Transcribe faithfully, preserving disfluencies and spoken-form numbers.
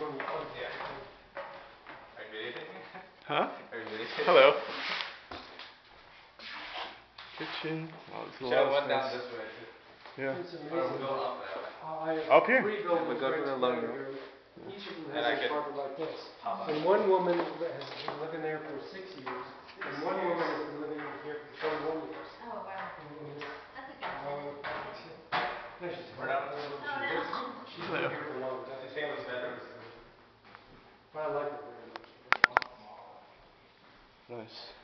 one. Yeah. Are you videotaping? Huh? Are you videotaping? Hello. Kitchen. Oh, it's a Should lot have of went down space. this way too. Yeah. It's Or amazing. we'll go up that way. I have Up here? three Yeah, buildings but go right to the together living room. here. Each of them And has I an could apartment like this. hop out. And one woman has been living there for six years. And one woman has been living here for twenty-one years. Oh, wow. And, That's a good uh, one. no, she's We're not. Oh, no. She's been here for a long time. The family's bedroom is. But I like it very much. Nice.